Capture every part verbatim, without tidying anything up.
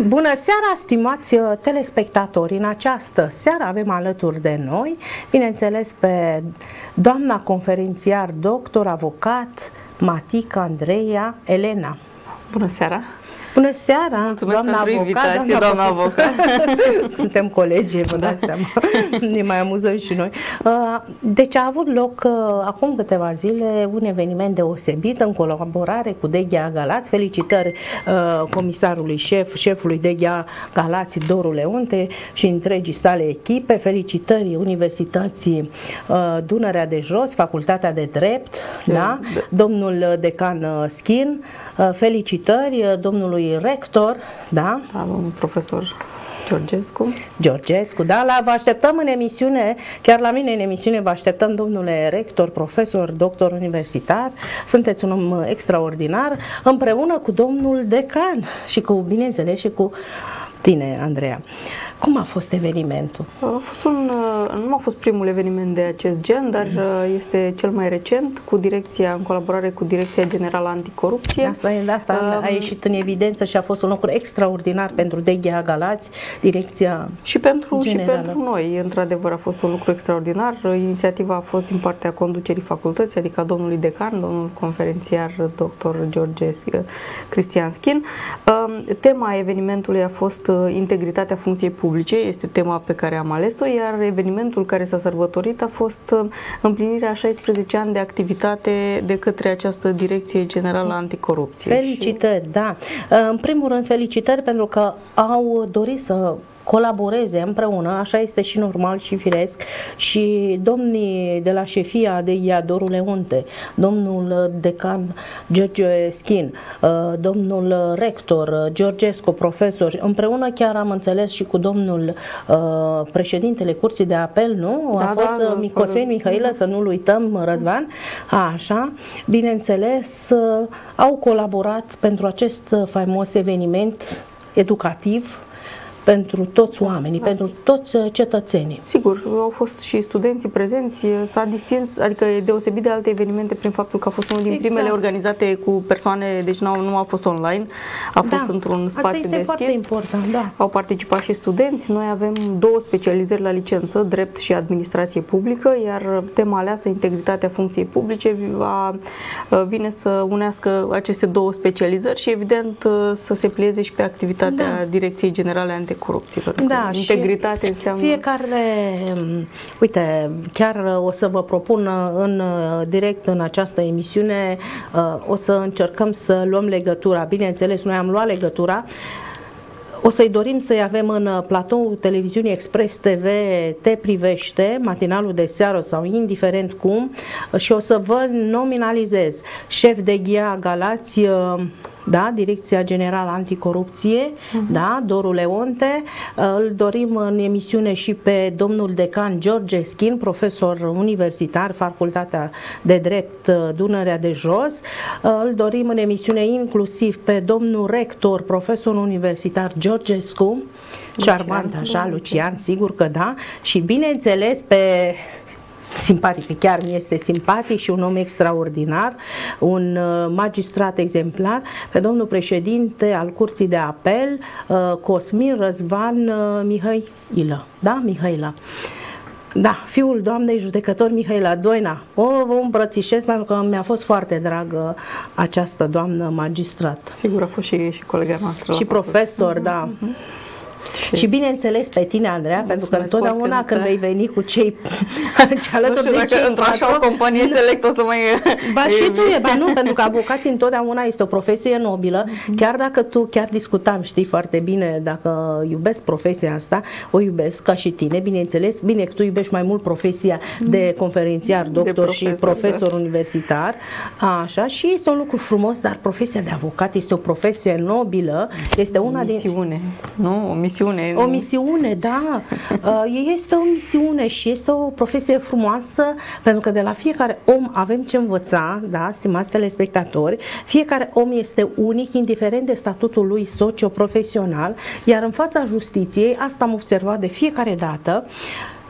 Bună seara, stimați telespectatori! În această seară avem alături de noi, bineînțeles, pe doamna conferențiar, doctor, avocat, Matica Andreea Elena. Bună seara! Bună seara, mulțumesc doamna pentru avocat, invitație, doamna avocat. Suntem colegi, vă dați seama, ne mai amuzăm și noi. Deci a avut loc acum câteva zile un eveniment deosebit în colaborare cu D G A Galați. Felicitări comisarului șef, șefului D G A Galați, Doru Leonte, și întregii sale echipe. Felicitări Universității Dunărea de Jos, Facultatea de Drept, de, da? de. domnul decan Schin. Felicitări domnului rector, da? Da, domnul profesor Georgescu. Georgescu, da, la, vă așteptăm în emisiune, chiar la mine în emisiune vă așteptăm, domnule rector, profesor, doctor universitar, sunteți un om extraordinar, împreună cu domnul decan și cu, bineînțeles, și cu tine, Andreea. Cum a fost evenimentul? A fost un, nu a fost primul eveniment de acest gen, dar este cel mai recent, cu direcția, în colaborare cu Direcția Generală Anticorupție. Asta, de asta um, a ieșit în evidență și a fost un lucru extraordinar pentru D G A Galați, Direcția și pentru, Generală. Și pentru noi, într-adevăr, a fost un lucru extraordinar. Inițiativa a fost din partea conducerii facultății, adică a domnului decan, domnul conferențiar, doctor George Cristian Schin. Tema evenimentului a fost integritatea funcției publice. Este tema pe care am ales-o, iar evenimentul care s-a sărbătorit a fost împlinirea a șaisprezece ani de activitate de către această Direcție Generală Anticorupție. Felicitări, și... da. În primul rând, felicitări pentru că au dorit să colaboreze împreună, așa este și normal și firesc, și domnii de la șefia de Doru Leonte, domnul decan George Schin, domnul rector Georgescu, profesor, împreună chiar am înțeles și cu domnul președintele Curții de Apel, nu? Da, a fost da, Cosmin Mihailă, să nu-l uităm, Răzvan, așa, bineînțeles, au colaborat pentru acest faimos eveniment educativ pentru toți oamenii, da. pentru toți cetățenii. Sigur, au fost și studenții prezenți, s-a distins, adică e deosebit de alte evenimente prin faptul că a fost unul din exact. primele organizate cu persoane, deci nu, nu a fost online, a fost da. într-un spațiu Asta este deschis. Foarte important, da. Au participat și studenți, noi avem două specializări la licență, drept și administrație publică, iar tema aleasă, integritatea funcției publice, va, vine să unească aceste două specializări și evident să se plieze și pe activitatea da. Direcției Generale Anticorupție. Corupțiilor. Da, integritate înseamnă... Fiecare, uite, chiar o să vă propun în direct în această emisiune, o să încercăm să luăm legătura. Bineînțeles, noi am luat legătura. O să-i dorim să-i avem în platou televiziunii Express T V Te Privește, matinalul de seară sau indiferent cum, și o să vă nominalizez șef de G A Galați, da, Direcția Generală Anticorupție, uh-huh. da, Doru Leonte. Îl dorim în emisiune și pe domnul decan George Schin, profesor universitar, Facultatea de Drept Dunărea de Jos. Îl dorim în emisiune inclusiv pe domnul rector, profesor universitar Georgescu, șarmant așa, Lucian, sigur că da, și bineînțeles pe simpatic, chiar mi este simpatic și un om extraordinar, un magistrat exemplar, pe domnul președinte al Curții de Apel, Cosmin Răzvan Mihailă, da, Mihailă. Da, fiul doamnei judecător Mihaela Doina. O vă îmbrățișez pentru că mi-a fost foarte dragă această doamnă magistrat. Sigur, a fost și, și colega noastră. Și profesor, uh-huh, da. Uh-huh. Și, și bineînțeles pe tine, Andreea, pentru că întotdeauna când vei veni cu cei alături de cei într-o companie select o să mai... Ba și tu e, ba nu, pentru că avocații întotdeauna este o profesie nobilă, mm-hmm. chiar dacă tu, chiar discutam, știi foarte bine, dacă iubesc profesia asta, o iubesc ca și tine, bineînțeles, bine că tu iubești mai mult profesia de conferențiar, doctor de profesor, și profesor da. universitar, așa, și este un lucru frumos, dar profesia de avocat este o profesie nobilă, este una o misiune, din... nu? O misiune. O misiune, da. Este o misiune și este o profesie frumoasă, pentru că de la fiecare om avem ce învăța, da, stimați telespectatori, fiecare om este unic, indiferent de statutul lui socio-profesional, iar în fața justiției, asta am observat de fiecare dată,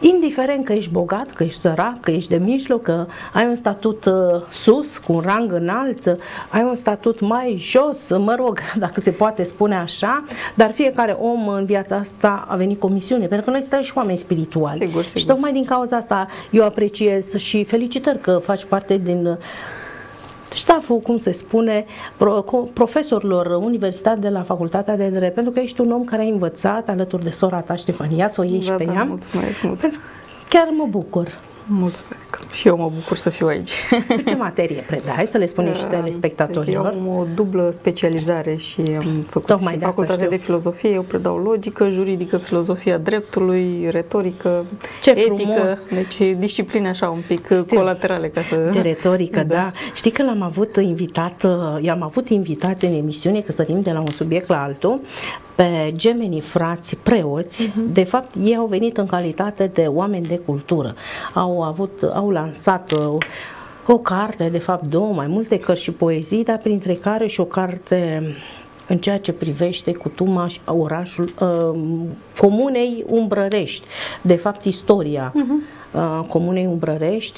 indiferent că ești bogat, că ești sărac, că ești de mijloc, că ai un statut uh, sus, cu un rang înalt, ai un statut mai jos, mă rog, dacă se poate spune așa, dar fiecare om în viața asta a venit cu o misiune, pentru că noi suntem și oameni spirituali. Sigur, sigur. Și tocmai din cauza asta eu apreciez și felicitări că faci parte din stafful, cum se spune, profesorilor universitari de la Facultatea de Drept, pentru că ești un om care a învățat alături de sora ta, Ștefania, să o iei da, și pe da, ea. Mulțumesc mult. Chiar mă bucur. Mulțumesc. Și eu mă bucur să fiu aici. Pe ce materie predai? Să le spunem și telespectatorilor. Eu am o dublă specializare și am făcut Tocmai și de facultate de filozofie. Eu predau logică, juridică, filozofia dreptului, retorică, ce etică. Frumos. Deci discipline așa un pic Știu. colaterale. Ca să... De retorică, da. da. Știi că l-am avut invitat, i-am avut invitați în emisiune, că sărim de la un subiect la altul, pe gemenii frați preoți. Uh-huh. De fapt, ei au venit în calitate de oameni de cultură. Au avut, au lansat uh, o carte, de fapt două, mai multe cărți și poezii, dar printre care și o carte în ceea ce privește cutuma orașul, uh, comunei Umbrărești, de fapt istoria uh-huh. uh, comunei Umbrărești,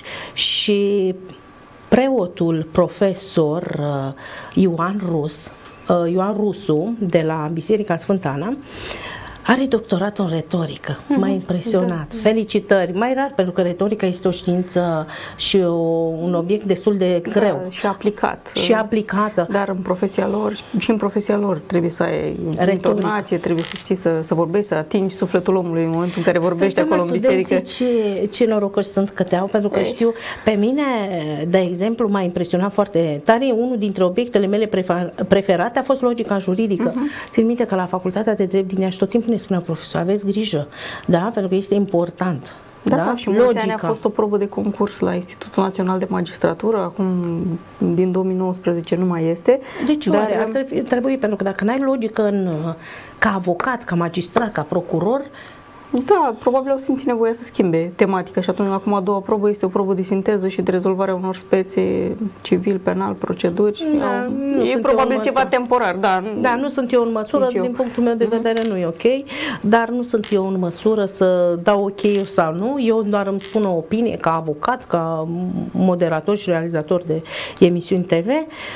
și preotul profesor uh, Ioan Rus, Ioan Rusu, de la Biserica Sfânta Ana, are doctorat în retorică. Mm-hmm. M-a impresionat. Da. Felicitări. Mai rar, pentru că retorica este o știință și o, un obiect destul de greu. Da, și aplicat. Și aplicată. Dar în profesia lor, și în profesia lor trebuie să ai intonație, trebuie să știi să, să vorbești, să atingi sufletul omului în momentul în care vorbești acolo în biserică. Ce, ce norocoși sunt că te au, pentru că Ei. știu, pe mine, de exemplu, m-a impresionat foarte tare. Unul dintre obiectele mele preferate a fost logica juridică. Uh-huh. Țin minte că la Facultatea de Drept din Iași tot timpul ne spunea profesor, aveți grijă, da? Pentru că este important. Da, da, și mulți ani a fost o probă de concurs la Institutul Național de Magistratură, acum din două mii nouăsprezece nu mai este. Deci dar ar trebui, trebui, pentru că dacă n-ai logică în, ca avocat, ca magistrat, ca procuror, da, probabil au simțit nevoia să schimbe tematica și atunci acum a doua probă este o probă de sinteză și de rezolvare a unor spețe civil, penal, proceduri. Da, au, e probabil ceva temporar, da. Da, nu sunt eu în măsură, din punctul meu de vedere mm-hmm. nu e ok, dar nu sunt eu în măsură să dau ok sau nu, eu doar îmi spun o opinie ca avocat, ca moderator și realizator de emisiuni T V.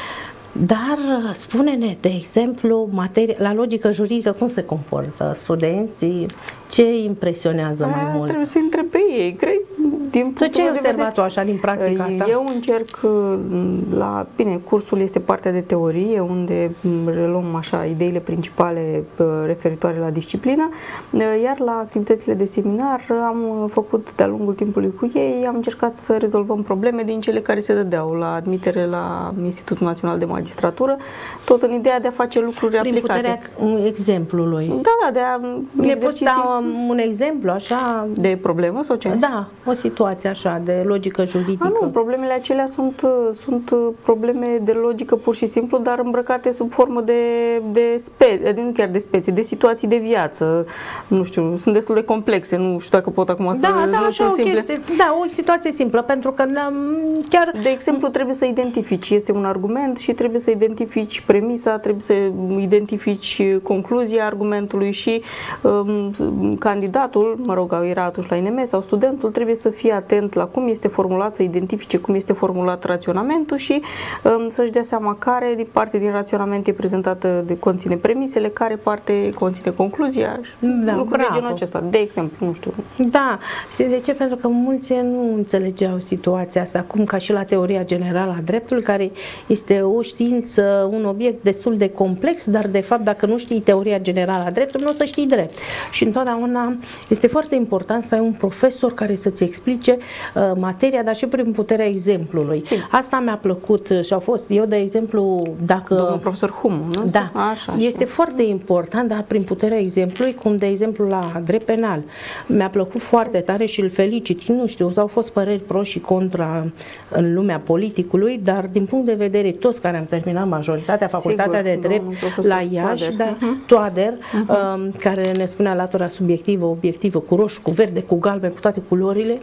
Dar spune-ne, de exemplu, materie, la logică juridică, cum se comportă studenții? Ce îi impresionează A, mai mult? Trebuie să întreb pe ei, cred. Din tu ce ai observat tu așa din practica ta? Eu încerc la, bine, cursul este partea de teorie, unde reluăm așa ideile principale referitoare la disciplină, iar la activitățile de seminar am făcut de-a lungul timpului cu ei, am încercat să rezolvăm probleme din cele care se dădeau la admitere la Institutul Național de Magistratură, tot în ideea de a face lucruri prin aplicate. Prin puterea exemplului. Da, da, de a ne poți da un exemplu așa? De problemă sau ce? Da, o situație așa, de logică juridică. A, nu, problemele acelea sunt, sunt probleme de logică pur și simplu, dar îmbrăcate sub formă de, de specie, nu chiar de speție, de situații de viață. Nu știu, sunt destul de complexe, nu știu dacă pot acum da, să... Da, așa o chestie, da, o situație simplă, pentru că chiar... De exemplu, trebuie să identifici, este un argument și trebuie să identifici premisa, trebuie să identifici concluzia argumentului și um, candidatul, mă rog, era atunci la I N M sau studentul, trebuie să fie atent la cum este formulat, să identifice cum este formulat raționamentul și um, să-și dea seama care din parte din raționament e prezentată, de conține premisele, care parte conține concluzia, da, lucruri de genul acesta, de exemplu, nu știu. Da, și de ce? Pentru că mulți nu înțelegeau situația asta, cum ca și la teoria generală a dreptului, care este o știință, un obiect destul de complex, dar de fapt dacă nu știi teoria generală a dreptului, nu o să știi drept. Și întotdeauna este foarte important să ai un profesor care să-ți explice uh, materia, dar și prin puterea exemplului. Sim. Asta mi-a plăcut și au fost, eu de exemplu, dacă... Domnul profesor Humu, nu? Da, așa, așa. Este foarte important, dar prin puterea exemplului, cum de exemplu la drept penal. Mi-a plăcut foarte tare și îl felicit. Nu știu, au fost păreri pro și contra în lumea politicului, dar din punct de vedere, toți care am terminat majoritatea, facultatea Sigur, de drept la Iași, da, uh-huh. Toader, uh-huh. um, care ne spunea latura subiectivă, obiectivă, cu roșu, cu verde, cu galben, cu toate culorile,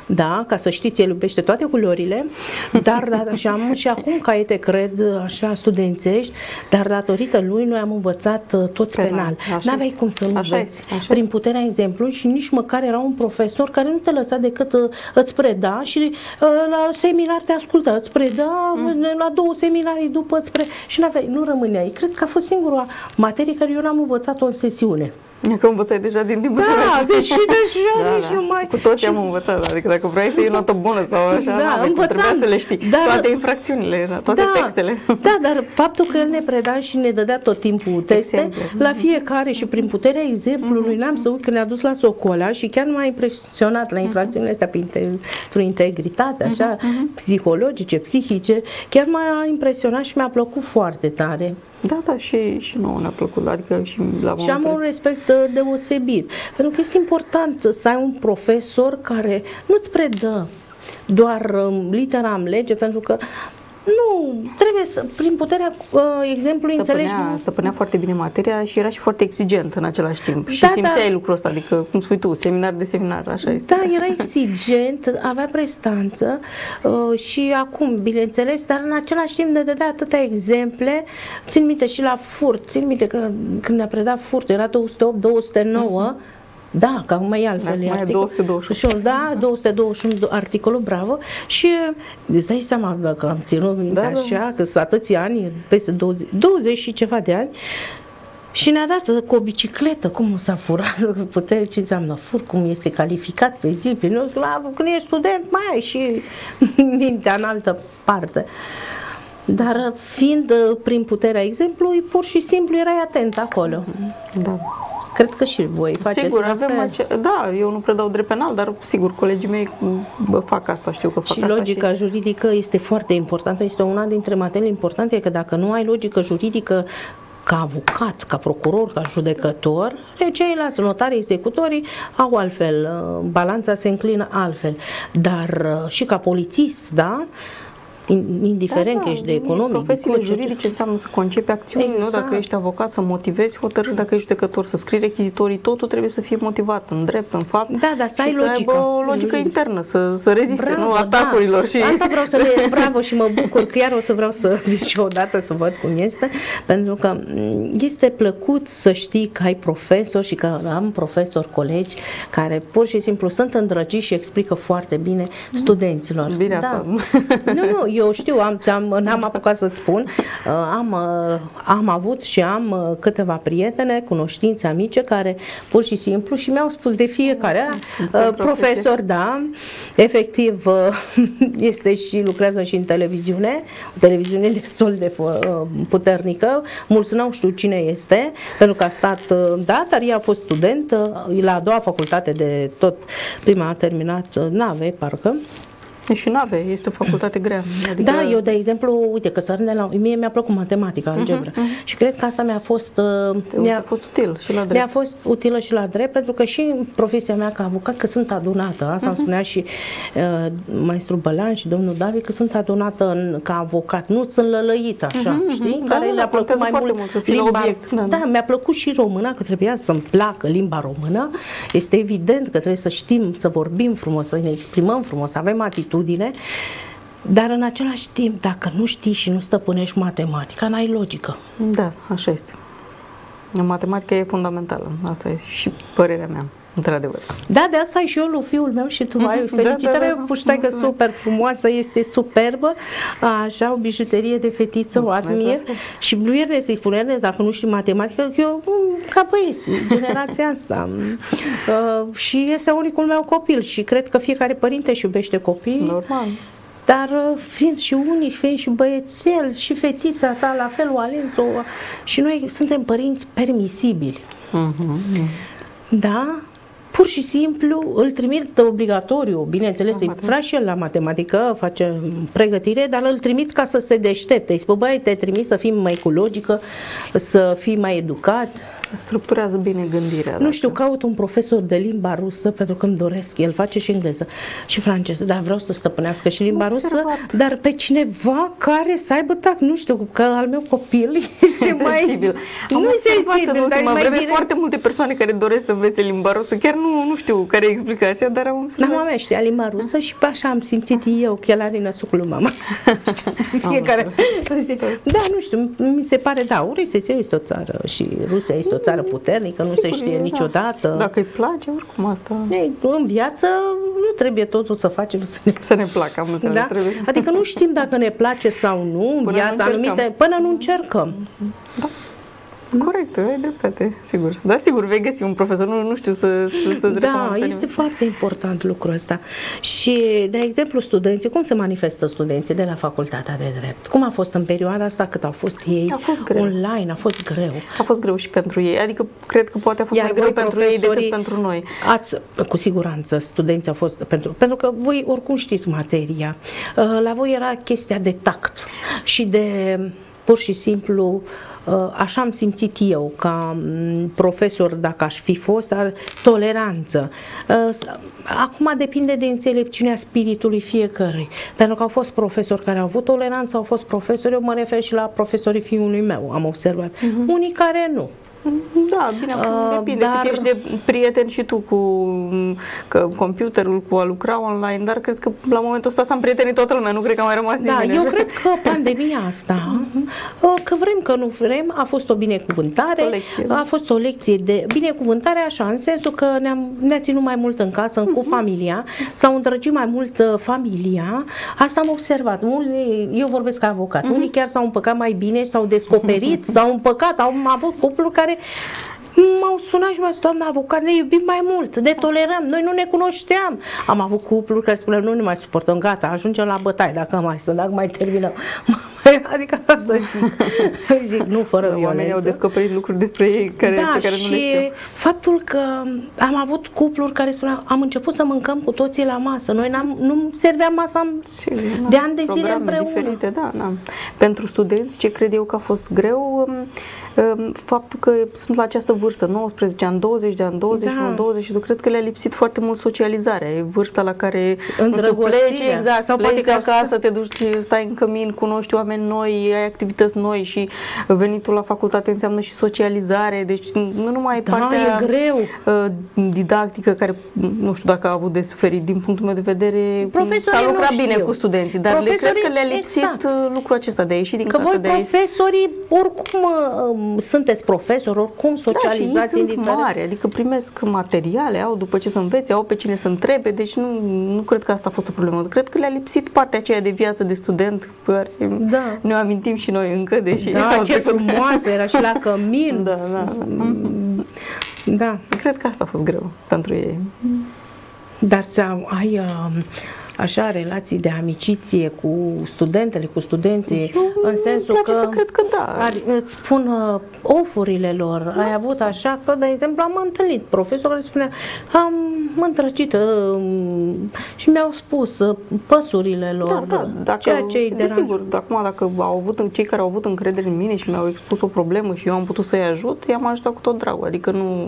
Da, ca să știți, el iubește toate culorile, dar da, și am și acum caiete, cred, așa, studențești, dar datorită lui noi am învățat uh, toți penal. penal. N-aveai cum să nu așa înveți. Așa prin puterea exemplului și nici măcar era un profesor care nu te lăsa decât uh, îți preda și uh, la seminar te asculta, îți preda, mm. la două seminarii după îți preda și n-aveai, nu rămâneai. Cred că a fost singura materie care eu n-am învățat-o în sesiune. Că învățai deja din timpul Da, deci și deja da, nici da. nu mai... Cu toți am învățat, adică dacă vrei să iei notă bună sau așa, da, învățam, trebuia să le știi, dar, toate infracțiunile, toate da, textele. Da, dar faptul că el ne preda și ne dădea tot timpul teste, exemple. La fiecare și prin puterea exemplului, mm-hmm. n-am să uit că ne-a dus la Socola și chiar m-a impresionat la infracțiunile astea pentru integritate, așa, mm-hmm. psihologice, psihice, chiar m-a impresionat și mi-a plăcut foarte tare. Da, da, și, și nouă ne-a plăcut, adică și la Și am un respect deosebit, pentru că este important să ai un profesor care nu-ți predă doar litera în lege, pentru că nu, trebuie să, prin puterea uh, exemplului, stăpânea, înțelegi... Stăpânea foarte bine materia și era și foarte exigent în același timp. Și da, simțeai da. lucrul ăsta, adică, cum spui tu, seminar de seminar, așa este. Da, era exigent, avea prestanță uh, și acum, bineînțeles, dar în același timp ne dădea atâtea exemple. Țin minte și la furt, țin minte că când ne-a predat furtul, era două sute opt două sute nouă, uh-huh. Da, că acum e altfel. Da, mai e două sute douăzeci și unu. Da, două sute douăzeci și unu, articolul, bravo. Și îți dai seama că am ținut minte da, așa, da. Că sunt atâția ani, peste douăzeci, douăzeci și ceva de ani. Și ne-a dat cu o bicicletă, cum s-a furat, putere, ce înseamnă fur, cum este calificat pe zi, pe noi, când ești student, mai ai și mintea în altă parte. Dar fiind prin puterea exemplului, pur și simplu erai atent acolo. Da. Cred că și voi faceți. Sigur, avem ace... Da, eu nu predau drept penal, dar sigur, colegii mei fac asta, știu că fac și asta. Logica și... juridică este foarte importantă, este una dintre materiile importante, că dacă nu ai logică juridică ca avocat, ca procuror, ca judecător, ceilalți notari, executorii au altfel, balanța se înclină altfel, dar și ca polițist, da? Indiferent da, că ești de economic. Profesiile de juridice înseamnă să concepi acțiuni, exact. Nu? Dacă ești avocat, să motivezi hotărâri, dacă ești judecător, să scrii rechizitorii, totul trebuie să fie motivat în drept, în fapt. Da, dar să ai și logică. Să aibă o logică juridic. Internă, să, să reziste, bravo, nu, atacurilor. Da. Și... Asta vreau să le bravo și mă bucur, că iar o să vreau să vin și odată să văd cum este, pentru că este plăcut să știi că ai profesori și că am profesori, colegi, care pur și simplu sunt îndrăgiți și explică foarte bine studenților. Bine da. asta. Nu, nu, eu știu, am, am, n-am apucat să-ți spun, am, am avut și am câteva prietene, cunoștințe, amice, care pur și simplu și mi-au spus de fiecare, profesor, da, efectiv este și lucrează și în televiziune, o televiziune destul de puternică, mulți nu știu cine este, pentru că a stat, da, dar ea a fost student la a doua facultate de tot, prima a terminat nave, parcă. Și nave, este o facultate grea. Adică... Da, eu, de exemplu, uite, că sărând la... Mie mi-a plăcut matematica, algebra. Uh-huh, uh-huh. Și cred că asta mi-a fost... Mi-a fost util și la drept. Mi-a fost utilă și la drept, pentru că și în profesia mea ca avocat, că sunt adunată. Asta uh-huh. îmi spunea și uh, maestru Bălan și domnul David, că sunt adunată în, ca avocat. Nu sunt lălăită, așa, uh-huh, știi? Uh-huh. Care da, le-a plăcut mai mult, mult limba... obiect. Da, da, mi-a plăcut și româna, că trebuia să-mi placă limba română. Este evident că trebuie să știm, să vorbim frumos, să ne exprimăm frumos, să avem atitudine. Dar în același timp, dacă nu știi și nu stăpânești matematica, n-ai logică. Da, așa este. Matematica e fundamentală. Asta e și părerea mea, într-adevăr. Da, de asta și eu lui fiul meu și tu ai felicitare. Da, da, da, puștaică super frumoasă, este superbă. Așa, o bijuterie de fetiță, mulțumesc, o admir. Da. Și lui Ernest îi spune, Ernest, dacă nu știi matematică, că eu, ca băieți, generația asta. uh, și este unicul meu copil și cred că fiecare părinte își iubește copiii. Normal. Dar fiind și unici, fiind și băiețel, și fetița ta, la fel, o Alențo, și noi suntem părinți permisibili. Uh-huh. Da? Pur și simplu îl trimit obligatoriu, bineînțeles, îi vrea și el la matematică, face pregătire, dar îl trimit ca să se deștepte. Îi spune, băi, te-ai trimis să fii mai cu logică, să fii mai educat. Structurează bine gândirea. Nu dacă... știu, caut un profesor de limba rusă pentru că îmi doresc. El face și engleză și franceză, dar vreau să stăpânească și limba Observat. rusă, dar pe cineva care să aibă tact. Nu știu, că al meu copil este mai... sensibil. Am nu observat sensibil, în ultima mai vreme direct. foarte multe persoane care doresc să învețe limba rusă. Chiar nu, nu știu care e explicația, dar am observat. Da, mama știa limba rusă și pe așa am simțit eu, chelarii năsucului mama. Și fiecare... Da, nu știu, mi se pare, da, Rusia este o țară și Rusia este o țară puternică, nu Sigur, se știe da. niciodată. Dacă îi place, oricum asta... Ei, în viață nu trebuie totul să facem să ne, să ne placă, am înțeles. da? Trebuie. Adică nu știm dacă ne place sau nu în Până viața nu anumite, până nu încercăm. Da. Corect, ai dreptate, sigur. Da, sigur, vei găsi un profesor, nu, nu știu să, să, să Da, este foarte important lucrul ăsta. Și, de exemplu, studenții, cum se manifestă studenții de la Facultatea de Drept? Cum a fost în perioada asta cât au fost ei a fost greu. online? A fost greu. A fost greu și pentru ei, adică cred că poate a fost Iar mai greu pentru ei decât pentru noi. Ați, cu siguranță, studenții au fost, pentru, pentru că voi oricum știți materia. La voi era chestia de tact și de, pur și simplu, așa am simțit eu ca profesor, dacă aș fi fost, ar, toleranță. Acum depinde de înțelepciunea spiritului fiecărui, pentru că au fost profesori care au avut toleranță, au fost profesori, eu mă refer și la profesorii fiului meu, am observat. Uh-huh. Unii care nu. Da, bine, uh, depinde dar... cât ești de prieten și tu cu că, computerul, cu a lucra online, dar cred că la momentul ăsta s-am prietenit toată lumea, nu cred că a mai rămas da, nimeni. Eu cred că pandemia asta, că vrem că nu vrem, a fost o binecuvântare, o lecție, da. A fost o lecție de binecuvântare așa, în sensul că ne-am, ne-a ținut mai mult în casă, uh-huh. cu familia, s-au îndrăgit mai mult familia, asta am observat. Eu vorbesc ca avocat, uh-huh. unii chiar s-au împăcat mai bine, s-au descoperit, s-au împăcat, au avut cupluri care m-au sunat și mi-au zis, doamna avocat, ne iubim mai mult, ne tolerăm, noi nu ne cunoșteam. Am avut cupluri care spuneau, nu ne mai suportăm, gata, ajungem la bătaie, dacă mai stăm, dacă mai terminăm. Adică asta zic, zic nu fără da, violență. Oamenii au descoperit lucruri despre ei care, da, pe care nu le știu. Faptul că am avut cupluri care spuneau, am început să mâncăm cu toții la masă, noi n-am, nu serveam masa și, de ani de zile împreună. Diferite, da, da. Pentru studenți, ce cred eu că a fost greu, faptul că sunt la această vârstă, nouăsprezece ani, douăzeci de ani, douăzeci și unu, da. douăzeci și doi, cred că le-a lipsit foarte mult socializarea. E vârsta la care nu știu, pleci, exact, sau pleci acasă, te duci, stai în cămin, cunoști oameni noi, ai activități noi și venitul la facultate înseamnă și socializare, deci nu numai da, partea e greu. didactică care, nu știu dacă a avut de suferit, din punctul meu de vedere, s-a lucrat bine cu studenții, dar le cred că le-a lipsit exact. lucrul acesta de a ieși din că casă. Că voi de profesorii, oricum sunteți profesori, oricum socializați da, și ei sunt mari, adică primesc materiale, au după ce să învețe, au pe cine să întrebe, deci nu, nu cred că asta a fost o problemă. Cred că le-a lipsit partea aceea de viață de student, care da. ne amintim și noi încă, deși da, ce frumoasă era și la cămin. Da, da. Da. Cred că asta a fost greu pentru ei. Dar să ai uh, așa relații de amiciție cu studentele, cu studenții, eu în sensul că, să cred că da. Ar, îți spun uh, ofurile lor, da, ai avut da. așa, că de exemplu am întâlnit profesor care spunea, am întrăcit uh, și mi-au spus uh, păsurile lor, da, da, dacă, ceea ce desigur, acum dacă au avut, cei care au avut încredere în mine și mi-au expus o problemă și eu am putut să-i ajut, i-am ajutat cu tot dragul, adică nu,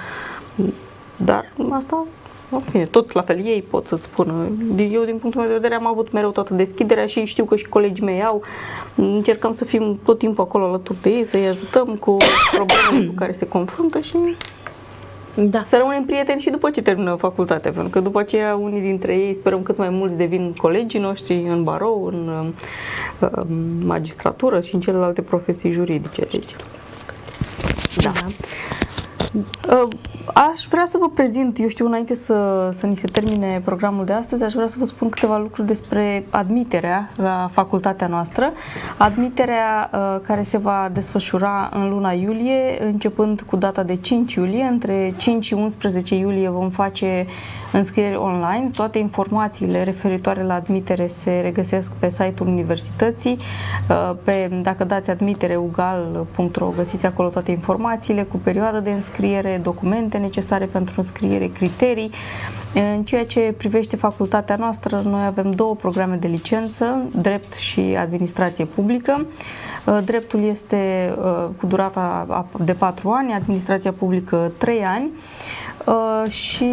dar asta... În fine, tot la fel, ei pot să-ți spună. Eu, din punctul meu de vedere, am avut mereu toată deschiderea și știu că și colegii mei au. Încercăm să fim tot timpul acolo alături de ei, să-i ajutăm cu problemele cu care se confruntă și da. să rămânem prieteni și după ce termină facultatea. Pentru că după aceea, unii dintre ei, sperăm cât mai mulți, devin colegii noștri în barou, în uh, magistratură și în celelalte profesii juridice. Deci. Da. da. Uh, Aș vrea să vă prezint, eu știu, înainte să, să ni se termine programul de astăzi, aș vrea să vă spun câteva lucruri despre admiterea la facultatea noastră. Admiterea uh, care se va desfășura în luna iulie, începând cu data de cinci iulie. Între cinci și unsprezece iulie vom face înscrieri online. Toate informațiile referitoare la admitere se regăsesc pe site-ul universității. Uh, pe, dacă dați admitere ugal punct ro, găsiți acolo toate informațiile cu perioada de înscriere, documente necesare pentru înscriere, criterii. În ceea ce privește facultatea noastră, noi avem două programe de licență, drept și administrație publică. Dreptul este cu durata de patru ani, administrația publică trei ani și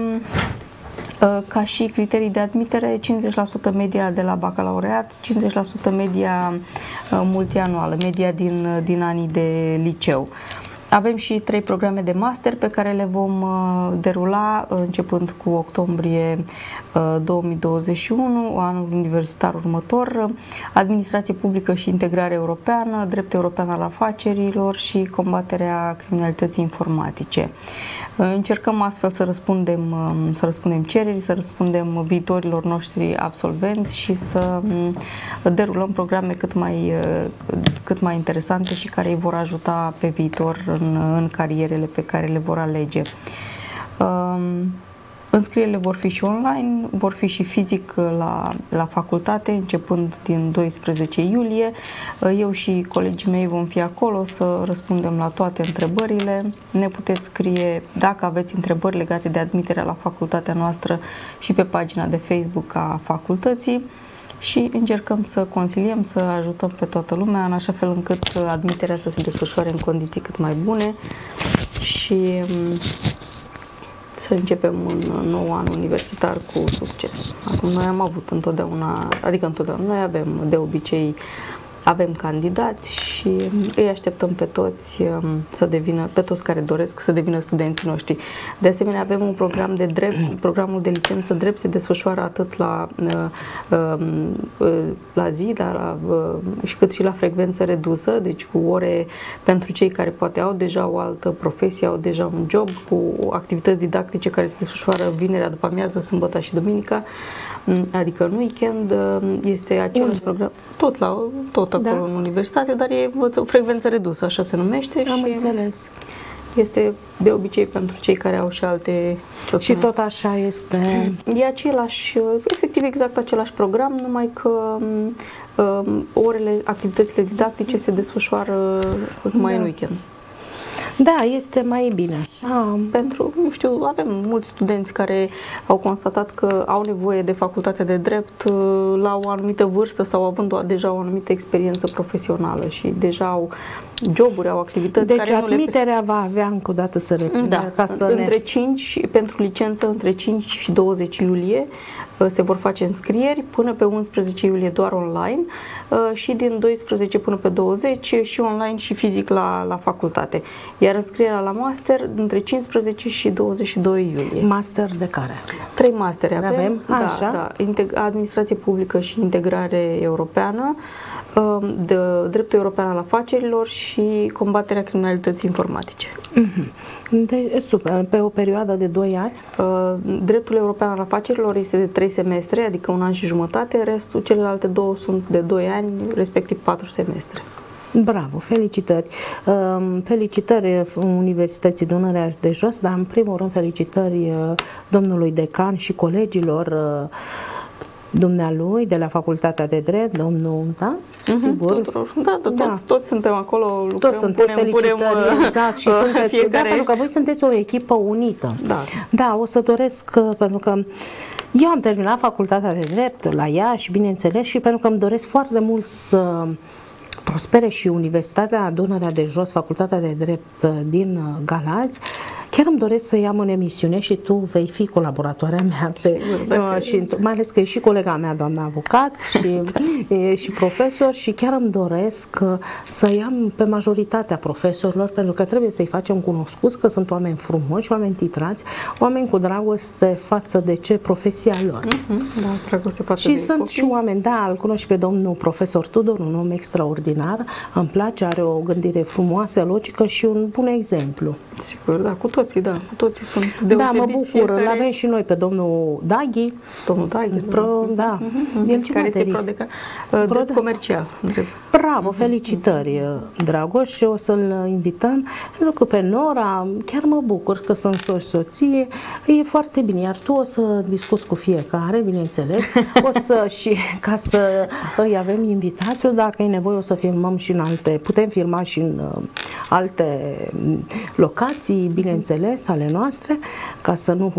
ca și criterii de admitere cincizeci la sută media de la bacalaureat, cincizeci la sută media multianuală, media din, din anii de liceu. Avem și trei programe de master pe care le vom derula începând cu octombrie două mii douăzeci și unu, anul universitar următor, Administrație publică și integrare europeană, Drept european al afacerilor și combaterea criminalității informatice. Încercăm astfel să răspundem, să răspundem cererii, să răspundem viitorilor noștri absolvenți și să derulăm programe cât mai, cât mai interesante și care îi vor ajuta pe viitor în, în carierele pe care le vor alege. Înscrierile vor fi și online, vor fi și fizic la, la facultate, începând din doisprezece iulie. Eu și colegii mei vom fi acolo să răspundem la toate întrebările. Ne puteți scrie dacă aveți întrebări legate de admiterea la facultatea noastră și pe pagina de Facebook a facultății și încercăm să consiliem, să ajutăm pe toată lumea în așa fel încât admiterea să se desfășoare în condiții cât mai bune și să începem un nou an universitar cu succes. Acum noi am avut întotdeauna, adică întotdeauna, noi avem de obicei, avem candidați și îi așteptăm pe toți să devină, pe toți care doresc să devină studenții noștri. De asemenea, avem un program de drept, programul de licență drept se desfășoară atât la, la zi, dar la, și cât și la frecvență redusă, deci cu ore pentru cei care poate au deja o altă profesie, au deja un job, cu activități didactice care se desfășoară vinerea după amiază, sâmbătă și duminica, adică în weekend. Este același Unde? program, tot, la, tot acolo da. în universitate, dar e o frecvență redusă, așa se numește. Am și înțeles. Este de obicei pentru cei care au și alte... Și tot așa este... E același, efectiv exact același program, numai că um, orele, activitățile didactice se desfășoară numai da. în weekend. Da, este mai bine. Ah, pentru, nu știu, avem mulți studenți care au constatat că au nevoie de facultatea de drept la o anumită vârstă sau având o, deja o anumită experiență profesională și deja au joburi, au activități deci care admiterea nu le... va avea încă o dată să repede. Da, ca să între ne... cinci, pentru licență între cinci și douăzeci iulie se vor face înscrieri, până pe unsprezece iulie doar online și din doisprezece până pe douăzeci și online și fizic la, la facultate. Iar înscrierea la master între cincisprezece și douăzeci și doi iulie. Master de care? Trei mastere avem. avem? Da, Așa. da. Administrație publică și integrare europeană, de dreptul european al afacerilor și combaterea criminalității informatice. Mm-hmm. De, super. Pe o perioadă de doi ani? Dreptul european al afacerilor este de trei semestre, adică un an și jumătate, restul, celelalte două sunt de doi ani, respectiv patru semestre. Bravo, felicitări! Felicitări Universității Dunărea de Jos, dar în primul rând felicitări domnului decan și colegilor dumnealui de la Facultatea de Drept, domnul, da? Mm-hmm, sigur. Tuturor. Da, da, da. Toți, toți suntem acolo, lucrăm, toți sunteți punem, punem exact, și sunteți, fiecare... da, pentru că voi sunteți o echipă unită. Da. Da, o să doresc, pentru că eu am terminat Facultatea de Drept la Iași, bineînțeles, și pentru că îmi doresc foarte mult să prospere și Universitatea Dunărea de Jos, Facultatea de Drept din Galați. Chiar îmi doresc să iau în emisiune și tu vei fi colaboratoarea mea, pe, Sigur, uh, și, mai ales că e și colega mea, doamna avocat și, e și profesor, și chiar îmi doresc să iau pe majoritatea profesorilor, pentru că trebuie să-i facem cunoscuți că sunt oameni frumoși, oameni titrați, oameni cu dragoste față de ce profesia lor. Uh-huh, da, dragoste față și de sunt copii. și oameni, da, îl cunosc pe domnul profesor Tudor, un om extraordinar, îmi place, are o gândire frumoasă, logică și un bun exemplu. Sigur, da, cu toții, da, cu toții sunt deosebiți. Da, mă bucur, fiecare... îl avem și noi pe domnul Daghi. Domnul Daghi, pro, da. Uh-huh, El ce care este materii? prodeca, uh, Pro drept comercial. Drept. Bravo, felicitări, Dragoș, și o să-l invităm, pentru că pe Nora chiar mă bucur că sunt soț soție, e foarte bine, iar tu o să discuți cu fiecare, bineînțeles, o să și ca să îi avem invitațiu, dacă e nevoie o să filmăm și în alte, putem filma și în uh, alte locații, bineînțeles, ale noastre, ca să nu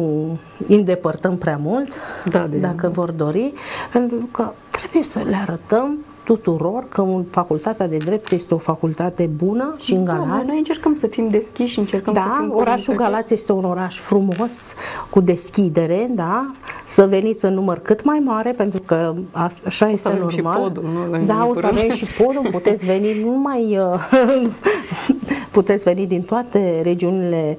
îndepărtăm prea mult, da, de dacă vor dori, pentru că trebuie să le arătăm tuturor că facultatea de drept este o facultate bună și în Galați. Da, noi încercăm să fim deschiși, încercăm da, să fim orașul Galați este un oraș frumos, cu deschidere, da, să veniți în număr cât mai mare, pentru că așa este normal. Și podul, nu? Da, o să avem și podul, puteți veni numai puteți veni din toate regiunile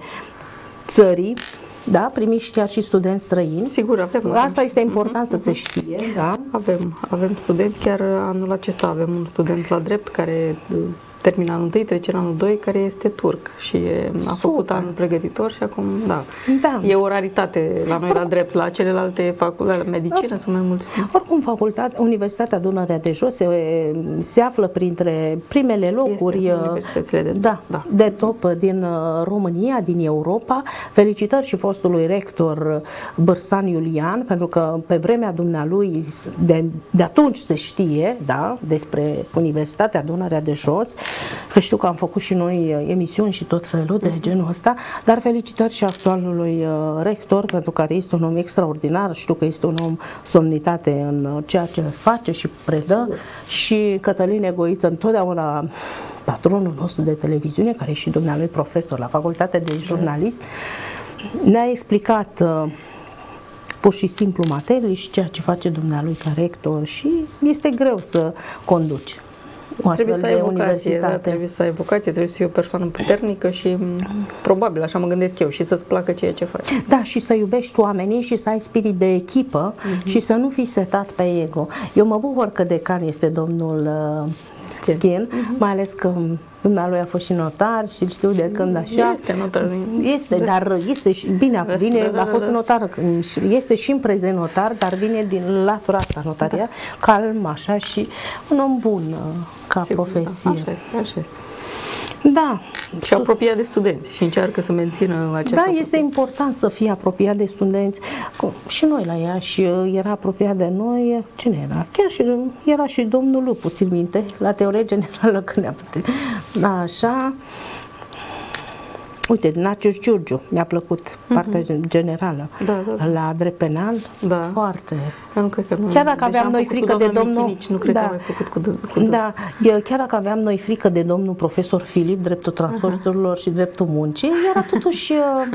țării. Da, primiți chiar și studenți străini. Sigur, avem. Asta este important să se știe, da. Avem, avem studenți, chiar anul acesta avem un student la drept care termină anul întâi, trece în anul doi, care este turc și e, a Super. făcut anul pregătitor și acum, da, da. e o raritate la noi la drept, la celelalte facultăți, la medicină sunt mai mulți. Oricum, facultatea, Universitatea Dunărea de Jos se, se află printre primele locuri universitățile de, da, da. de top din România, din Europa. Felicitări și fostului rector Bărsan Iulian, pentru că pe vremea dumnealui, de, de atunci se știe, da, despre Universitatea Dunărea de Jos, că știu că am făcut și noi emisiuni și tot felul de genul ăsta, dar felicitări și actualului rector, pentru care este un om extraordinar, știu că este un om somnitate în ceea ce face și predă. Sigur. Și Cătălin Egoiță, întotdeauna patronul nostru de televiziune, care e și dumnealui profesor la facultatea de jurnalist, ne-a explicat uh, pur și simplu materii și ceea ce face dumnealui ca rector și este greu să conduci o trebuie să ai vocație, da, trebuie să ai vocație, trebuie să fii o persoană puternică și probabil, așa mă gândesc eu, și să-ți placă ceea ce faci. Da, și să iubești oamenii și să ai spirit de echipă uh-huh. și să nu fii setat pe ego. Eu mă bucur că decan este domnul uh, Skin, Skin uh-huh. mai ales că dumnealui a fost și notar și știu de când așa. Este notar. Este, da. dar este și, bine, vine, da, da, da, a fost da. notar, este și în prezent notar, dar vine din latura asta notaria, da. calm, așa, și un om bun ca Sigur, profesie. Da, așa este, așa este. Da. Și apropiat de studenți și încearcă să mențină această... Da, este apropiat. important să fie apropiat de studenți. Și noi la Iași era apropiat de noi. Cine era? Chiar și era și domnul Lupu, țin minte, la teorie generală când ne-a putut. Da, așa. Uite, Nacius Giurgiu, mi-a plăcut uh-huh. partea generală. Da, da, da. La drept penal, da. foarte. Nu cred că nu. Chiar dacă aveam noi frică de domnul... Nici, nu cred da. că am mai făcut cu, cu da, eu, chiar dacă aveam noi frică de domnul profesor Filip, dreptul transporturilor uh-huh. și dreptul muncii, era totuși...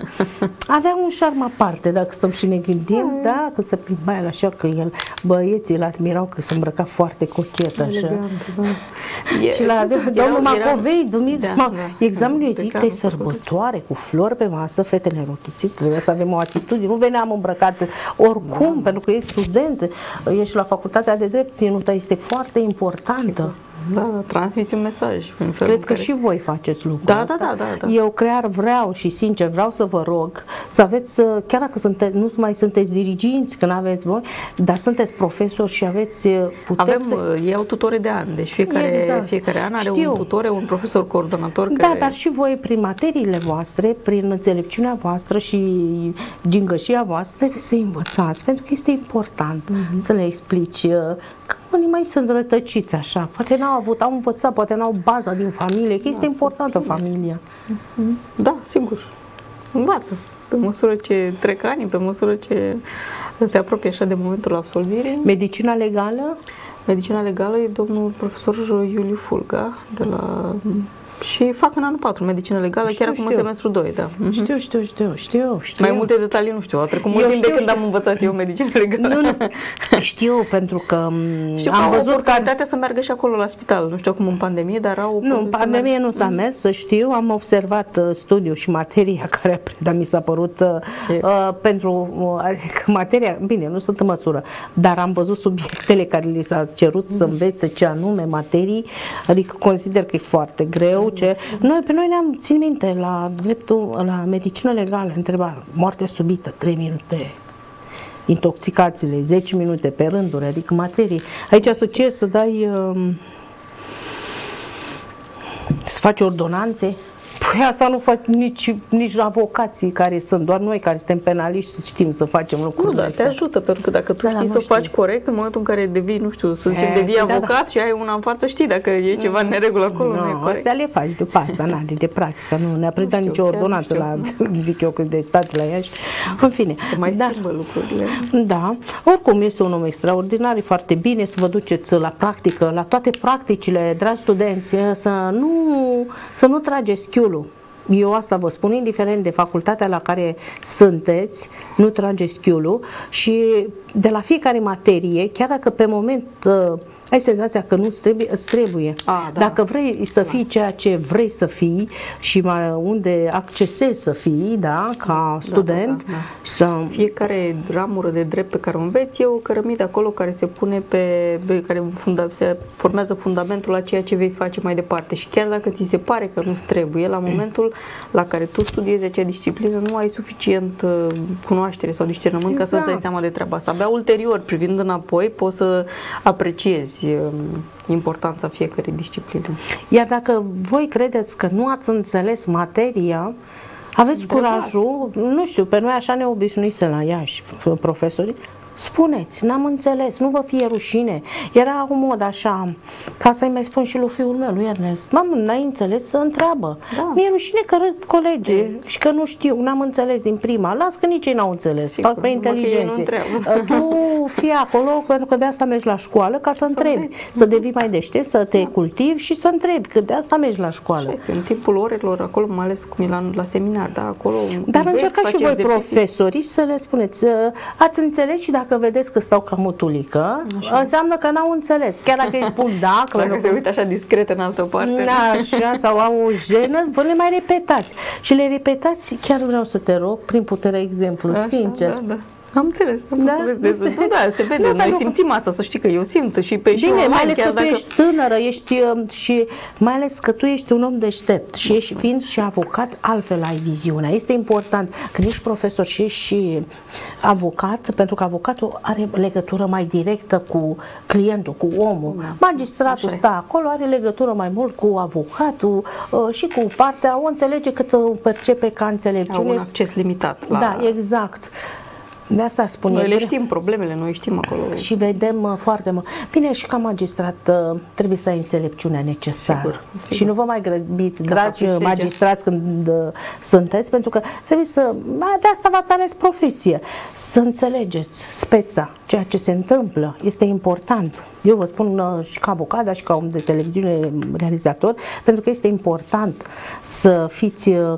avea un șarm aparte, dacă stăm și ne gândim, uh-huh. da, că se plimba el așa, că el, băieții îl admirau că se îmbrăca foarte cochet, așa. Elegant, da. Și la domnul Macovei, domnul, da, da, da, examenul, eu zic că e sărbătoare, cu flori pe masă, fetele rochițite, trebuie să avem o atitudine, nu veneam îmbrăcat oricum, da. pentru că ești student, ești la facultatea de drept, ținuta este foarte importantă. Sigur. Da, transmiți un mesaj. Cred că care... și voi faceți lucrul da, ăsta. Da, da, da, da. Eu chiar vreau și sincer vreau să vă rog să aveți, chiar dacă sunte, nu mai sunteți diriginți, că nu aveți voi, dar sunteți profesori și aveți puteți Avem, să... eu tutore de an, deci fiecare, exact. fiecare an are Știu. un tutore, un profesor coordonator. Da, care... dar și voi prin materiile voastre, prin înțelepciunea voastră și gingășia voastră trebuie să învățați, pentru că este important mm-hmm. să le explici că unii mai sunt rătăciți așa, poate n-au avut, au învățat, poate n-au baza din familie, că este da, importantă familia. Da, sigur. Învață. Pe măsură ce trec ani, pe măsură ce se apropie așa de momentul absolvirii. Medicina legală? Medicina legală e domnul profesor Iuliu Fulga de la... Și fac în anul patru medicină legală, știu, chiar acum în semestru doi, da. Știu, știu, știu, știu, știu. Mai multe detalii nu știu, a trecut mult timp de când am învățat eu medicină legală. Nu, nu, știu, pentru că știu am că văzut oportunitatea că... să meargă și acolo la spital, nu știu acum în pandemie, dar au... Nu, în pandemie nu s-a mers, să știu, am observat uh, studiul și materia care a predat, mi s-a părut uh, uh, pentru, uh, adică materia, bine, nu sunt în măsură, dar am văzut subiectele care li s-a cerut să învețe ce anume materii, adică consider că e foarte greu. Ce... Noi, pe noi ne-am, țin minte, la dreptul, la medicină legală, întreba, moarte subită, trei minute, intoxicațiile, zece minute pe rânduri, adică materii. Aici să ce, să dai, um, să faci ordonanțe, Păi asta nu fac nici, nici avocații care sunt, doar noi care suntem penaliști știm să facem lucrurile Nu, da, astea. te ajută, pentru că dacă tu Da, știi da, să o știu. faci corect, în momentul în care devii, nu știu, să zicem, E, devii da, da. avocat și ai una în față, știi dacă e ceva în neregulă acolo, nu, nu e Nu, corect. astea le faci după asta, n-are de practică, nu ne-a predat știu, nicio chiar nu ordonanță la, zic eu, de stat la Iași. În fine, Se mai dar, schimbă lucrurile. da, oricum este un om extraordinar, e foarte bine să vă duceți la practică, la toate practicile, dragi studenți, să nu, să nu trageți chiulul. Eu asta vă spun, indiferent de facultatea la care sunteți, nu trageți chiulul și de la fiecare materie, chiar dacă pe moment uh, ai senzația că nu-ți trebuie, îți trebuie. A, da. Dacă vrei să fii ceea ce vrei să fii și mai unde accesezi să fii, da, ca student, da, da, da. să... Fiecare ramură de drept pe care o înveți e o cărămidă acolo care se pune pe, pe care funda, se formează fundamentul la ceea ce vei face mai departe. Și chiar dacă ți se pare că nu-ți trebuie, la momentul la care tu studiezi acea disciplină, nu ai suficient uh, cunoaștere sau discernământ exact. ca să-ți dai seama de treaba asta. Abia ulterior, privind înapoi, poți să apreciezi importanța fiecărei discipline. Iar dacă voi credeți că nu ați înțeles materia, aveți De curajul, nu știu, pe noi așa ne obișnuise la Iași profesorii, spuneți, n-am înțeles, nu vă fie rușine. Era un mod așa, ca să-i mai spun și lui fiul meu, lui Ernest, mamă, n-ai înțeles, să întreabă. Da. Mi-e rușine că râd colegii mm. și că nu știu, n-am înțeles din prima. Las că nici ei n-au înțeles, sigur, fac pe inteligență. Tu fii acolo, pentru că de asta mergi la școală, ca să, să întrebi, înveți. Să devii mai deștept, să te da. cultivi și să întrebi, că de asta mergi la școală. Și este, în timpul orelor, acolo, mai ales cum e la, la seminar, da, acolo Dar încercați și voi, exerciții. Profesorii, să le spuneți, ați înțeles și dacă vedeți că stau ca mutulică, așa. Înseamnă că n-au înțeles. Chiar dacă îi spun da, că dacă se uită așa discret în altă parte. Da, așa, sau au o jenă, vă le mai repetați. Și le repetați, chiar vreau să te rog, prin puterea exemplului, așa, sincer. Da, da. Am înțeles, am da? înțeles. De, da, da, se vede, da, noi simțim asta, să știi că eu simt și pe și bine, online, mai ales că chiar tu dacă... ești tânără, ești și mai ales că tu ești un om deștept și ești, fiind și avocat, altfel ai viziunea. Este important când ești profesor și ești și avocat, pentru că avocatul are legătură mai directă cu clientul, cu omul. Da. Magistratul stă acolo, are legătură mai mult cu avocatul și cu partea, o înțelege cât o percepe ca înțelepciune. Au un acces limitat la... Da, exact. De asta spun noi le știm problemele, noi știm acolo. Și vedem uh, foarte mult. Bine, și ca magistrat uh, trebuie să ai înțelepciunea necesară. Sigur, sigur. Și nu vă mai grăbiți, ca dragi magistrați, când uh, sunteți, pentru că trebuie să... De asta v-ați ales profesie. Să înțelegeți speța, ceea ce se întâmplă. Este important. Eu vă spun uh, și ca avocat, dar și ca om de televiziune realizator, pentru că este important să fiți uh,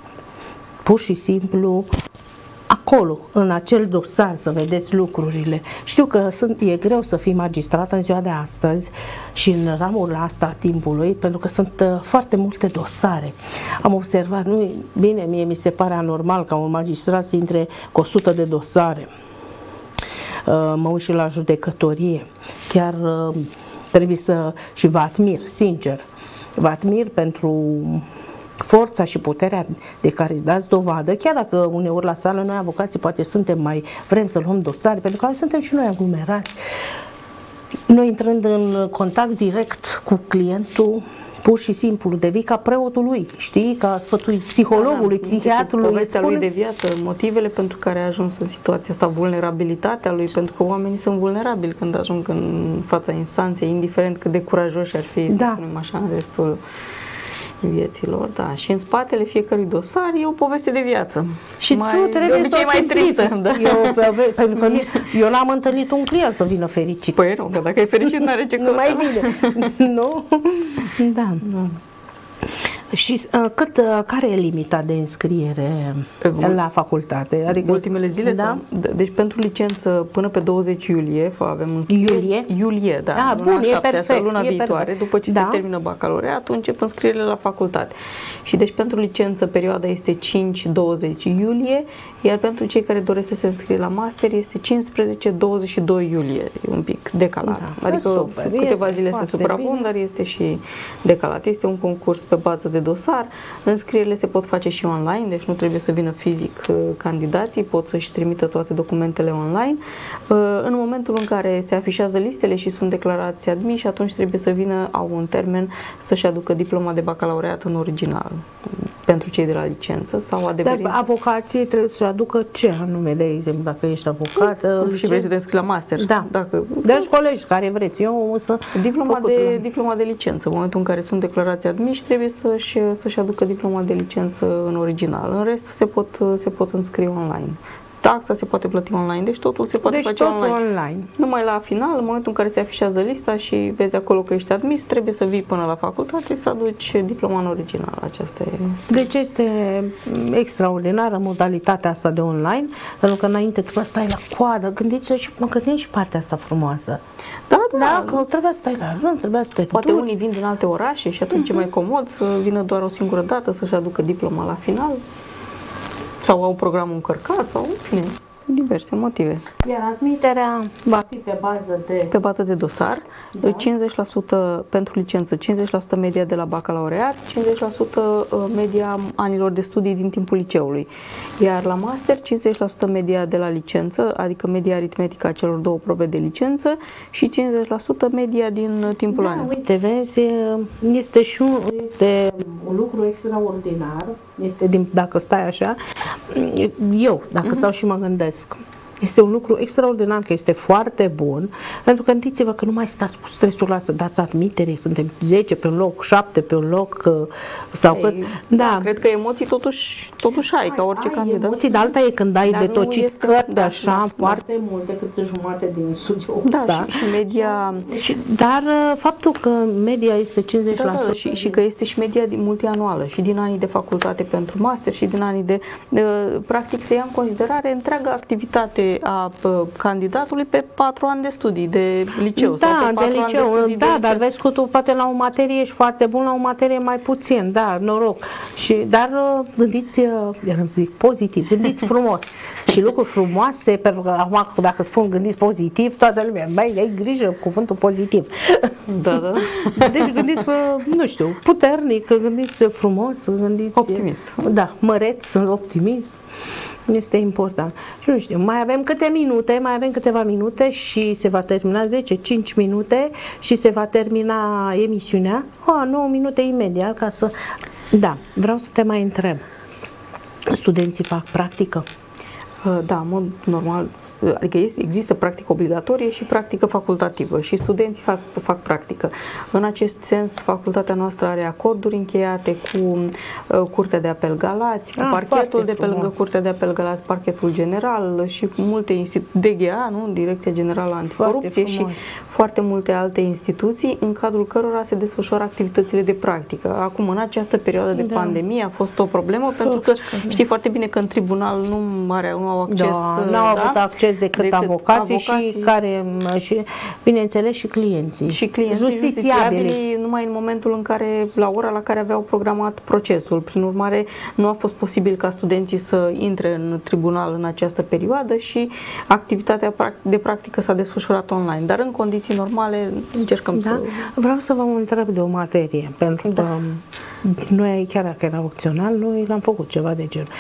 pur și simplu acolo, în acel dosar, să vedeți lucrurile. Știu că sunt, e greu să fii magistrat în ziua de astăzi și în ramul asta timpului, pentru că sunt uh, foarte multe dosare. Am observat, nu, bine, mie mi se pare anormal ca un magistrat să intre cu o sută de dosare. Uh, mă uit și la judecătorie. Chiar uh, trebuie să... și vă admir, sincer, vă admir pentru forța și puterea de care îți dați dovadă, chiar dacă uneori la sală noi avocații poate suntem mai, vrem să luăm dosare, pentru că suntem și noi aglomerați. Noi intrând în contact direct cu clientul, pur și simplu devii ca preotul lui, știi, ca sfătui psihologului, da, da, psihiatrului. Povestea lui de viață, motivele pentru care a ajuns în situația asta, vulnerabilitatea lui, pentru că oamenii sunt vulnerabili când ajung în fața instanței, indiferent cât de curajoși ar fi, da. Să spunem așa, în restul vieților, da. Și în spatele fiecărui dosar e o poveste de viață. Și mai, tu trebuie de obicei să mai tristă. Da. Eu, pentru că eu n-am întâlnit un client să vină fericit. Păi nu, că dacă e fericit n-are ce căuta. Mai bine. Nu? Da. da. Și uh, cât, uh, care e limita de înscriere Mult, la facultate? Adică ultimele zile? Da? Sau? Deci pentru licență până pe douăzeci iulie avem înscriere. Iulie? Iulie, da. Ah, luna bun, e șaptea, perfect, luna e viitoare, perfect. după ce da. se termină bacalaureatul, încep înscrierile la facultate. Și deci pentru licență perioada este cinci douăzeci iulie, iar pentru cei care doresc să se înscrie la master este cincisprezece douăzeci și doi iulie. E un pic decalat. Da, adică super, câteva zile se suprapun, bine. Dar este și decalat. Este un concurs pe bază de dosar. Înscrierile se pot face și online, deci nu trebuie să vină fizic candidații, pot să-și trimită toate documentele online. În momentul în care se afișează listele și sunt declarați admiși, atunci trebuie să vină, au un termen, să-și aducă diploma de bacalaureat în original. pentru cei de la licență sau adeverință? Dar avocații trebuie să aducă ce anume, de exemplu, dacă ești avocat? Și vrei să te înscrii la master? Da. Dacă, deci colegi care vreți. Eu o să... Diploma de, diploma de licență. În momentul în care sunt declarații admiși, trebuie să-și, să-și aducă diploma de licență în original. În rest se pot, se pot înscrie online. Taxa se poate plăti online, deci totul se poate deci face totul online. online. Numai la final, în momentul în care se afișează lista și vezi acolo că ești admis, trebuie să vii până la facultate să aduci diploma în original. Aceasta e. Deci este extraordinară modalitatea asta de online, pentru că înainte trebuie să stai la coadă, gândiți-vă și mă gândeam și partea asta frumoasă. Da, da. Da, că trebuia să stai la rând, trebuia să te Poate duci. unii vin din alte orașe și atunci e mai comod să vină doar o singură dată să-și aducă diploma la final. Sau au programul încărcat, sau în fine, diverse motive. Iar admiterea va fi pe bază de... Pe bază de dosar, Da. cincizeci la sută pentru licență, cincizeci la sută media de la bacalaureat, cincizeci la sută media anilor de studii din timpul liceului. Iar la master, cincizeci la sută media de la licență, adică media aritmetică a celor două probe de licență și cincizeci la sută media din timpul Da, anului. uite, vezi, este și un, este un lucru extraordinar, este din, dacă stai așa, eu, dacă Mhm. stau și mă gândesc, este un lucru extraordinar, că este foarte bun, pentru că gândiți-vă că nu mai stați cu stresul ăla să dați admitere, suntem zece pe un loc, șapte pe un loc, sau Ei, cât. da, Da, cred că emoții totuși, totuși ai, ca orice ai candidat. emoții, dar alta e când ai Dar de nu tocit este- cărți da, așa, da, foarte multe, cât jumate din studio. Da, și, și media... Și, dar uh, faptul că media este cincizeci la sută Da, da, și, și că este și media din- multianuală și din anii de facultate pentru master și din anii de... Uh, practic se ia în considerare întreaga activitate a uh, candidatului pe patru ani de studii de liceu sau Da, pe patru de ani liceu, de studii da, de dar liceu. vezi că tu poate la o materie ești foarte bun, la o materie mai puțin, da, noroc. Și, dar uh, gândiți, uh, eu zic, pozitiv, gândiți frumos și lucruri frumoase, pentru că acum dacă spun gândiți pozitiv, toată lumea, băi, ai grijă cu cuvântul pozitiv. Da, da. Deci gândiți, nu știu, puternic, gândiți frumos, gândiți... Optimist. Da, măreț, optimist. Este important. Și nu știu, mai avem câte minute, mai avem câteva minute și se va termina zece cinci minute și se va termina emisiunea. Oh, nouă minute imediat ca să... Da, vreau să te mai întreb. Studenții fac practică? Da, în mod normal, adică există practică obligatorie și practică facultativă și studenții fac, fac practică. În acest sens, facultatea noastră are acorduri încheiate cu uh, Curtea de Apel Galați, cu Ah, parchetul de pe frumos. lângă Curtea de Apel Galați, parchetul general și multe instituții, D G A, nu? Direcția Generală Anticorupție și foarte multe alte instituții în cadrul cărora se desfășoară activitățile de practică. Acum, în această perioadă de Da. pandemie a fost o problemă pentru că știi foarte bine că în tribunal nu, are, nu au acces. Da, n-au avut acces decât, decât avocații, avocații și care și bineînțeles și clienții. Și clienții justițiabili numai în momentul în care, la ora la care aveau programat procesul. Prin urmare, nu a fost posibil ca studenții să intre în tribunal în această perioadă și activitatea de practică s-a desfășurat online. Dar în condiții normale încercăm da? să... Vreau să vă întreb de o materie, pentru că Da. noi, chiar dacă era opțional, noi l-am făcut ceva de genul.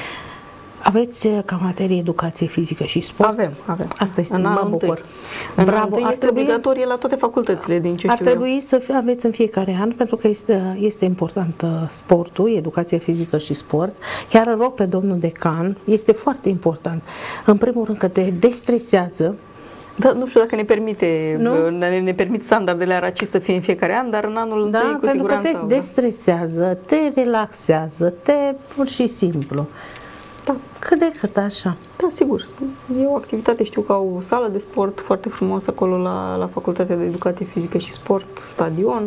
Aveți ca materie educație fizică și sport? Avem, avem. Asta este, în mă anul bucur. întâi. În Bravo. anul întâi Ar este trebui- obligatorie la toate facultățile, din ce Ar știu eu. trebui să fie, aveți în fiecare an, pentru că este, este important uh, sportul, educația fizică și sport. Chiar îl rog pe domnul decan, este foarte important. În primul rând că te destresează. Da, nu știu dacă ne permite, Nu? ne, ne permit standardele ARACI să fie în fiecare an, dar în anul Da, întâi cu pentru că siguranță. te au, da. destresează, te relaxează, te pur și simplu. Da. Cât de cât așa. Da, sigur. E o activitate, știu că au o sală de sport foarte frumoasă acolo la, la Facultatea de Educație Fizică și Sport, stadion.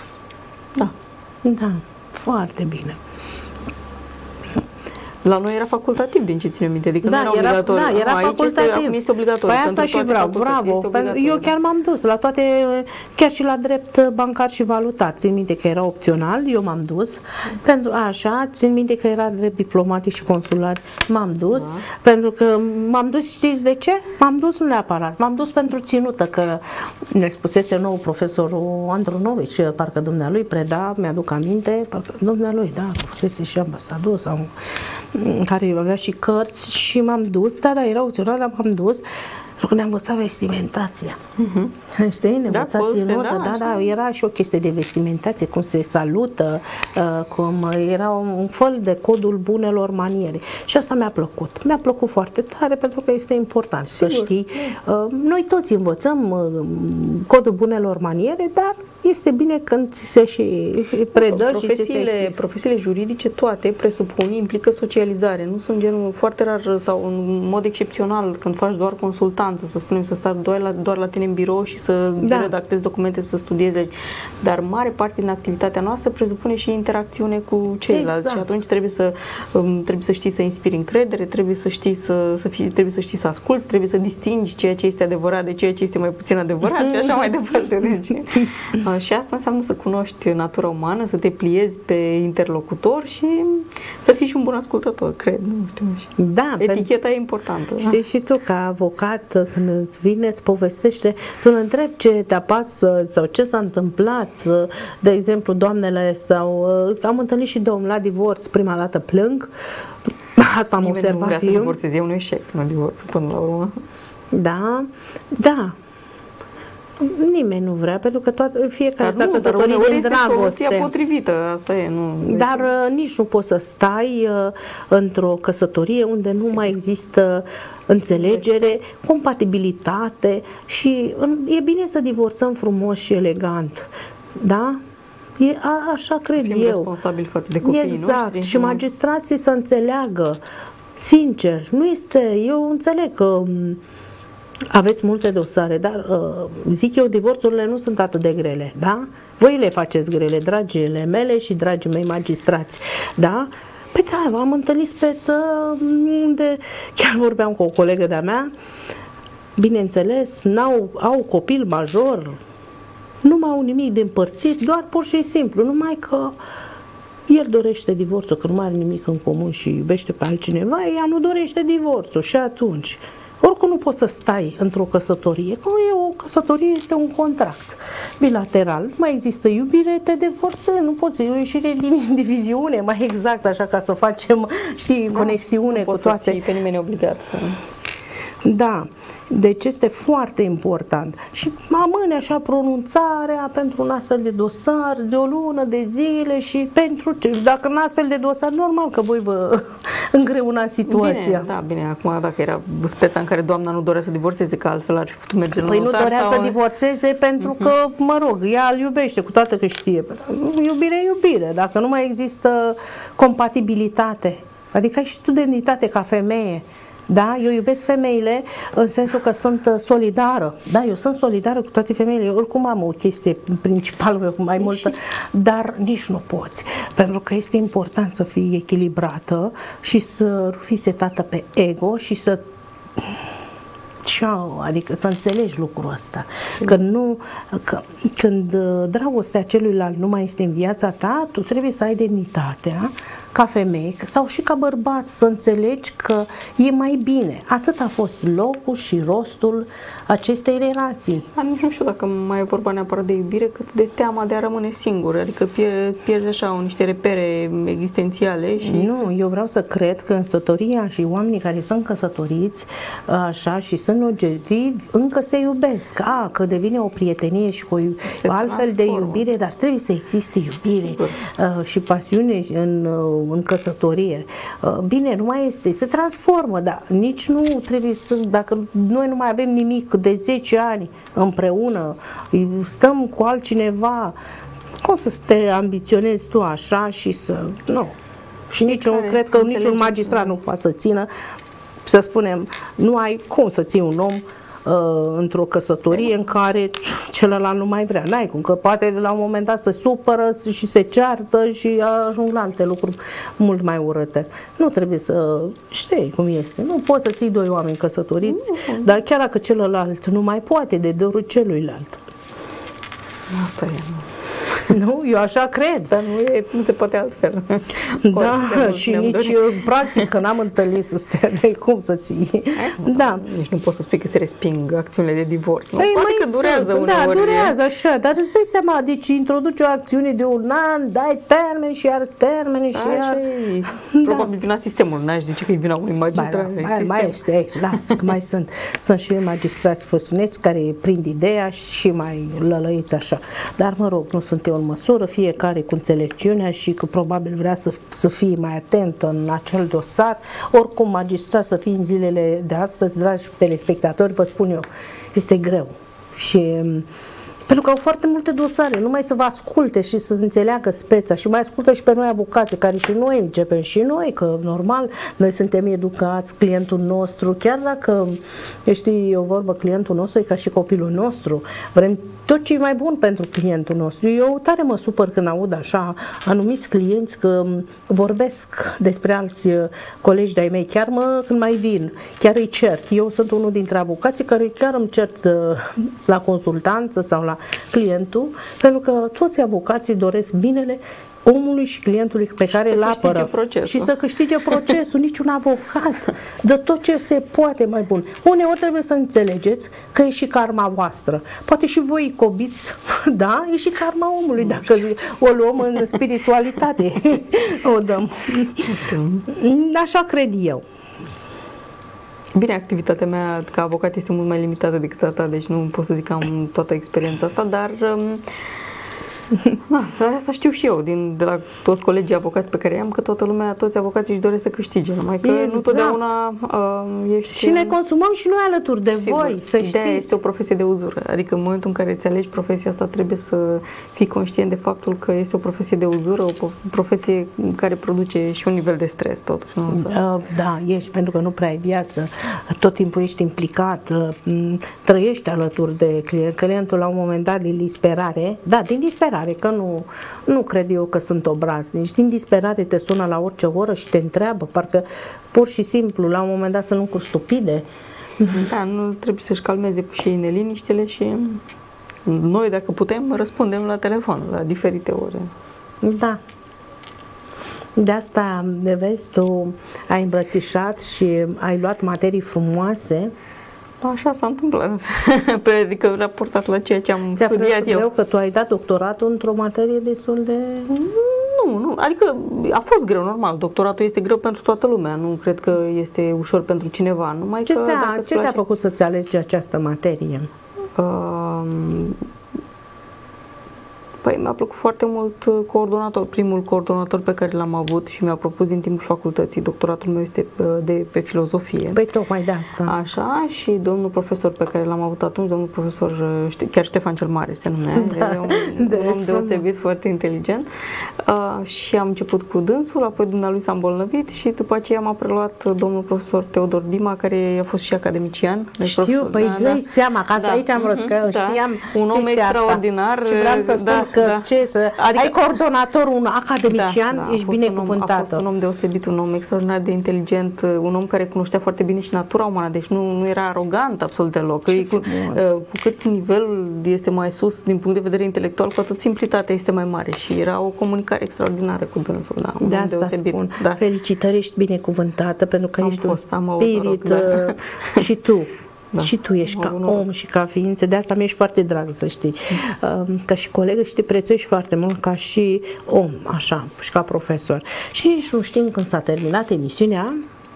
Da. Da, foarte bine. La noi era facultativ, din ce ținem minte, adică nu Da, era era, obligatoriu. da, era Aici facultativ. Este, acum este obligatoriu. Păi asta pentru și toate vreau, facultățile bravo. este Pentru- obligatoriu, Eu da. chiar m-am dus la toate, chiar și la drept bancar și valutar. Țin minte că era opțional, eu m-am dus. Pentru așa, țin minte că era drept diplomatic și consular, m-am dus. Da. Pentru că m-am dus, știți de ce? M-am dus nu neapărat, m-am dus pentru ținută, că ne spusese nou profesorul Andronovici, parcă dumnealui preda, mi-aduc aminte, parcă dumnealui, da, fusese și ambasador sau care avea și cărți și m-am dus, da, da, era opțional, dar m-am dus Pentru că ne-a învățat vestimentația. Uh-huh. Știi? Ne Da, învățați poze, în da, da, da, era și o chestie de vestimentație, cum se salută, uh, cum era un fel de codul bunelor maniere. Și asta mi-a plăcut. Mi-a plăcut foarte tare pentru că este important. Sigur. Să știi. Uh, noi toți învățăm uh, codul bunelor maniere, dar este bine când se și predă. Profesiile, și se profesiile juridice toate presupun, implică socializare. Nu sunt genul foarte rar sau în mod excepțional când faci doar consultanță, să spunem, să stai doar la, doar la tine în birou și să da. redactezi documente, să studiezi. Dar mare parte din activitatea noastră presupune și interacțiune cu ceilalți. Exact. Și atunci trebuie să, trebuie să știi să inspiri încredere, trebuie să știi să, să fii, trebuie să știi să asculți, trebuie să distingi ceea ce este adevărat de ceea ce este mai puțin adevărat și așa mai departe. Deci, și asta înseamnă să cunoști natura umană, să te pliezi pe interlocutor și să fii și un bun ascultător, cred. Nu știu. Da, eticheta e importantă. Știi, da. Și tu, ca avocat, când îți vine, îți povestește, tu îl întrebi ce te apasă sau ce s-a întâmplat. De exemplu, doamnele sau... Am întâlnit și domnul la divorț, prima dată plâng. Asta am Nimeni observat nu vrea eu. să divorțeze, e un eșec, nu divorțul până la urmă. Da, da. Nimeni nu vrea, pentru că toată, fiecare dar s-a nu, dar căsătorit din este dragoste. soluția potrivită, asta e, nu... Dar uh, nici nu poți să stai uh, într-o căsătorie unde nu Sigur. mai există înțelegere, compatibilitate și în, e bine să divorțăm frumos și elegant, da? E, a, așa să cred fim eu. responsabili față de copiii exact. noștri. Și magistrații să înțeleagă, sincer, nu este, eu înțeleg că aveți multe dosare, dar zic eu, divorțurile nu sunt atât de grele, da? Voi le faceți grele, dragile mele și dragii mei magistrați, da? Păi da, v-am întâlnit speță unde chiar vorbeam cu o colegă de-a mea, bineînțeles, n-au, au copil major, nu mai au nimic de împărțit, doar pur și simplu, numai că el dorește divorțul, că nu mai are nimic în comun și iubește pe altcineva, ea nu dorește divorțul și atunci... Oricum nu poți să stai într-o căsătorie, că o căsătorie este un contract bilateral. Nu mai există iubire, te divorțezi, nu poți, e o ieșire din diviziune, mai exact, așa ca să facem, știi, da, conexiune cu toate. Nu pe nimeni obligat. Da, deci este foarte important. Și amâne așa pronunțarea pentru un astfel de dosar de o lună, de zile și pentru ce? Dacă în astfel de dosar, normal că voi vă îngreunați situația. Bine, da, bine, acum dacă era speța în care doamna nu dorea să divorțeze, că altfel ar fi putut merge la Păi notar nu dorea sau... să divorțeze pentru că, mă rog, ea îl iubește, cu toate că știe. Iubire, iubire, dacă nu mai există compatibilitate, adică ai și tu demnitate ca femeie. Da, eu iubesc femeile în sensul că sunt solidară. Da, eu sunt solidară cu toate femeile. Eu oricum am o chestie principală mai multă, dar nici nu poți. Pentru că este important să fii echilibrată și să fii setată pe ego și să adică să înțelegi lucrul ăsta. Că nu, că, când dragostea celuilalt nu mai este în viața ta, tu trebuie să ai demnitatea ca femeie sau și ca bărbat să înțelegi că e mai bine. Atât a fost locul și rostul acestei relații. Dar nici nu știu dacă mai e vorba neapărat de iubire, cât de teama de a rămâne singur. Adică pierzi așa niște repere existențiale. Și... Nu, eu vreau să cred că însătoria și oamenii care sunt căsătoriți așa și sunt longevivi încă se iubesc. A, că devine o prietenie și o, o altfel de iubire, dar trebuie să existe iubire uh, și pasiune în uh, în căsătorie. Bine, nu mai este, se transformă, dar nici nu trebuie să, dacă noi nu mai avem nimic de zece ani împreună, stăm cu altcineva, cum să te ambiționezi tu așa și să, nu. Și niciun, cred că niciun magistrat nu poate să țină, să spunem, nu ai cum să ții un om într-o căsătorie în care celălalt nu mai vrea. N-ai cum, că poate la un moment dat se supără și se ceartă și ajung la alte lucruri mult mai urâte. Nu trebuie să știi cum este. Nu poți să ții doi oameni căsătoriți, mm-hmm. dar chiar dacă celălalt nu mai poate de dorul celuilalt. Asta e. Nu, eu așa cred. Dar nu, e, nu se poate altfel. Da, și nici eu, practic, că n-am întâlnit să stea de cum să ții. Da. Nici nu pot să spui că se resping acțiunile de divorț. Nu? Păi, Poate că durează sunt, uneori. Da, durează așa, dar îți dai seama, deci introduci o acțiune de un an, dai termen și iar termen și iar... Da. Probabil vina sistemului, n-aș zice că e vina unui magistrat. Mai, mai, mai este, aici, las, că mai sunt. Sunt și magistrați făsuneți care prind ideea și mai lălăiți așa. Dar mă rog, nu sunt eu în măsură, fiecare cu înțelepciunea și că probabil vrea să, să fie mai atent în acel dosar. Oricum, magistrat să fie în zilele de astăzi, dragi telespectatori, vă spun eu, este greu. Și pentru că au foarte multe dosare, numai să vă asculte și să înțeleagă speța și mai ascultă și pe noi avocații, care și noi începem și noi, că normal, noi suntem educați, clientul nostru, chiar dacă, știi, o vorbă, clientul nostru e ca și copilul nostru, vrem tot ce e mai bun pentru clientul nostru. Eu tare mă supăr când aud așa anumiți clienți că vorbesc despre alți colegi de-ai mei, chiar mă, când mai vin, chiar îi cert. Eu sunt unul dintre avocații care chiar îmi cert la consultanță sau la clientul, pentru că toți avocații doresc binele omului și clientului pe care îl apără procesul. Și să câștige procesul. Niciun avocat dă tot ce se poate mai bun. Uneori trebuie să înțelegeți că e și karma voastră. Poate și voi îi cobiți, da? E și karma omului, nu dacă știu. O luăm în spiritualitate. O dăm. Așa cred eu. Bine, activitatea mea ca avocat este mult mai limitată decât a ta, deci nu pot să zic că am toată experiența asta, dar da, asta știu și eu, din, de la toți colegii avocați pe care i-am, că toată lumea, toți avocații își doresc să câștige, numai că exact. Nu totdeauna uh, ești... Și ne consumăm și noi alături de sigur. Voi, să știți. Ideea este o profesie de uzură, adică în momentul în care îți alegi profesia asta trebuie să fii conștient de faptul că este o profesie de uzură, o profesie care produce și un nivel de stres, totuși. Nu? Uh, da, ești, pentru că nu prea ai viață, tot timpul ești implicat, uh, trăiești alături de client, clientul la un moment dat din disperare, da, din disperare, că nu, nu cred eu că sunt obraznici. Din disperare te sună la orice oră și te întreabă, parcă pur și simplu, la un moment dat sunt lucruri stupide. Da, nu trebuie să-și calmeze și ei neliniștile și noi, dacă putem, răspundem la telefon, la diferite ore. Da. De asta, de vezi, tu ai îmbrățișat și ai luat materii frumoase. Așa s-a întâmplat, adică raportat la ceea ce am Ți-a studiat eu. greu că tu ai dat doctoratul într-o materie destul de... Nu, nu, adică a fost greu, normal, doctoratul este greu pentru toată lumea, nu cred că este ușor pentru cineva, numai ce că te-a, ce te-a făcut să-ți alegi această materie? Uh, Păi mi-a plăcut foarte mult coordonator, primul coordonator pe care l-am avut și mi-a propus din timpul facultății. Doctoratul meu este de pe filozofie. Păi tocmai de asta. Așa, și domnul profesor pe care l-am avut atunci, domnul profesor, chiar Ștefan cel Mare se numea, da, era un, de un om deosebit, foarte inteligent. Uh, și am început cu dânsul, apoi dumnealui s-a îmbolnăvit și după aceea m-a preluat domnul profesor Teodor Dima, care a fost și academician. Știu, profesor, păi da, da, seama, că asta da, aici am răscă, da, știam un om extraordinar. Asta. Și vreau să spun da, că da. ce, să adică, ai coordonator, un academician, da, da, ești binecuvântată. A fost un om deosebit, un om extraordinar de inteligent, un om care cunoștea foarte bine și natura umană, deci nu, nu era arogant absolut deloc. Cu, cu cât nivelul este mai sus din punct de vedere intelectual, cu atât simplitatea este mai mare și era o comunicare extraordinară cu dânsul. Da, un de om asta deosebit. spun. Da. Felicitări, ești binecuvântată pentru că am ești fost, un am spirit avut, da. și tu. Da. Și tu ești ca om om și ca ființă, de asta mi-ești foarte drag, să știi. Ca și colegă și te prețuiești foarte mult ca și om, așa, și ca profesor. Și nici nu știm când s-a terminat emisiunea.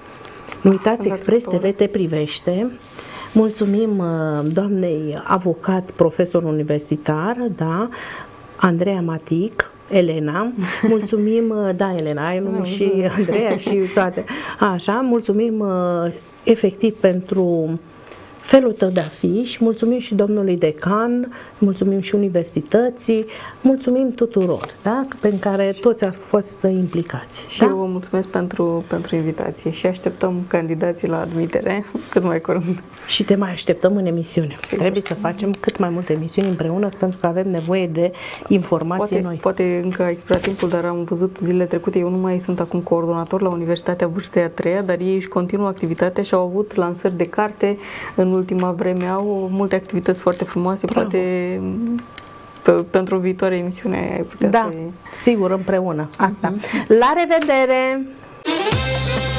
Nu uitați, Express T V te privește. Mulțumim doamnei avocat, profesor universitar, da, Andreea Matic, Elena, mulțumim, da, Elena, ai nume și Andreea și toate. Așa, mulțumim efectiv pentru felul tău de a fi și mulțumim și domnului decan, mulțumim și universității, mulțumim tuturor, da? Pentru care toți ați fost implicați. Și da? eu vă mulțumesc pentru, pentru invitație și așteptăm candidații la admitere cât mai curând. Și te mai așteptăm în emisiune. Sigur. Trebuie să facem cât mai multe emisiuni împreună pentru că avem nevoie de informații poate, noi. Poate încă a expirat timpul, dar am văzut zilele trecute, eu nu mai sunt acum coordonator la Universitatea Vârstei a treia, dar ei își continuă activitatea și au avut lansări de carte în ultima vreme, au multe activități foarte frumoase, bravo. Poate pe, pentru viitoare emisiune ai putea da, să... sigur, împreună. Asta. Uh-huh. La revedere!